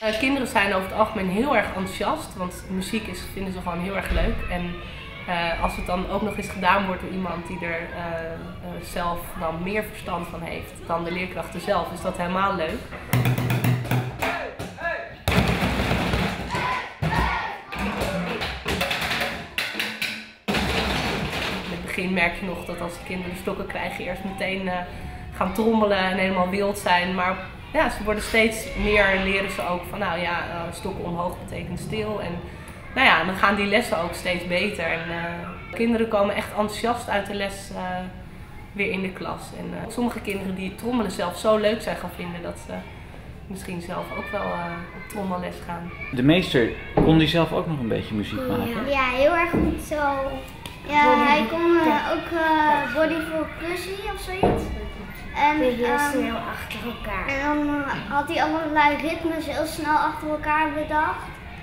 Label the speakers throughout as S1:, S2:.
S1: Kinderen zijn over het algemeen heel erg enthousiast, want muziek vinden ze gewoon heel erg leuk. En als het dan ook nog eens gedaan wordt door iemand die er zelf dan meer verstand van heeft dan de leerkrachten zelf, is dat helemaal leuk. In het begin merk je nog dat als de kinderen stokken krijgen, eerst meteen gaan trommelen en helemaal wild zijn. Maar ja, ze worden steeds meer, leren ze ook van nou ja, stokken omhoog betekent stil. En nou ja, dan gaan die lessen ook steeds beter. En kinderen komen echt enthousiast uit de les weer in de klas. En sommige kinderen die het trommelen zelf zo leuk zijn gaan vinden dat ze misschien zelf ook wel op trommelles gaan.
S2: De meester, kon die zelf ook nog een beetje muziek maken?
S3: Ja, heel erg goed zo. Ja, hij kon ook Body for Pussy of zoiets. En
S4: heel snel achter elkaar.
S3: En dan had hij allerlei ritmes heel snel achter elkaar bedacht.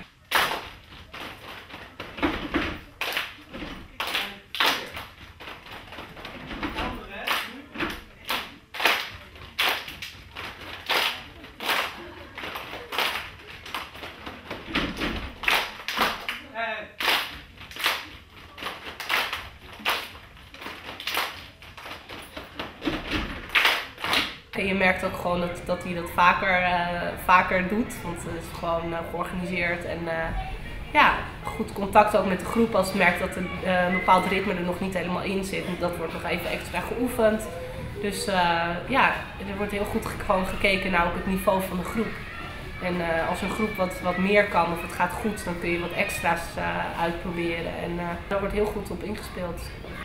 S1: En je merkt ook gewoon dat hij dat vaker doet, want het is gewoon georganiseerd en ja, goed contact ook met de groep als je merkt dat een bepaald ritme er nog niet helemaal in zit. Dat wordt nog even extra geoefend. Dus ja, er wordt heel goed gewoon gekeken naar ook het niveau van de groep. En als een groep wat meer kan of het gaat goed, dan kun je wat extra's uitproberen en daar wordt heel goed op ingespeeld.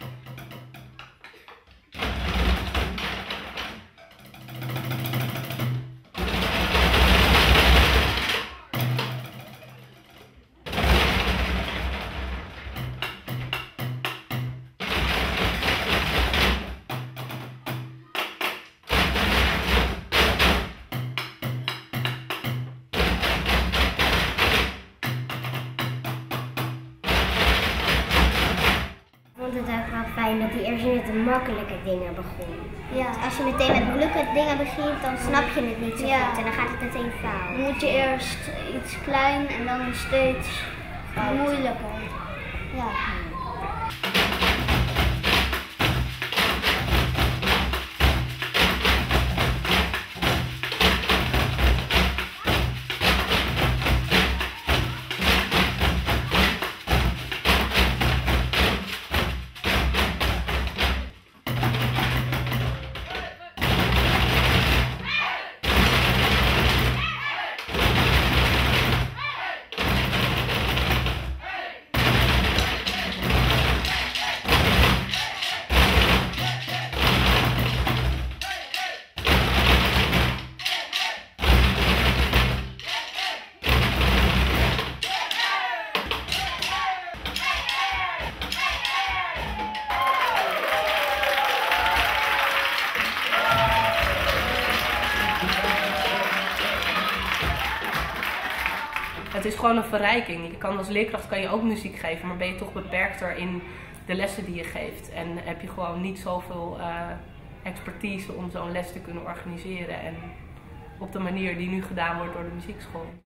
S4: Ik vond het ook wel fijn dat hij eerst met de makkelijke dingen begon.
S3: Ja.
S4: Als je meteen met moeilijke dingen begint, dan snap je het niet zo goed en dan gaat het meteen fout.
S3: Dan moet je eerst iets klein en dan steeds moeilijker. Ja.
S1: Het is gewoon een verrijking. Als leerkracht kan je ook muziek geven, maar ben je toch beperkter in de lessen die je geeft. En heb je gewoon niet zoveel expertise om zo'n les te kunnen organiseren. En op de manier die nu gedaan wordt door de muziekschool.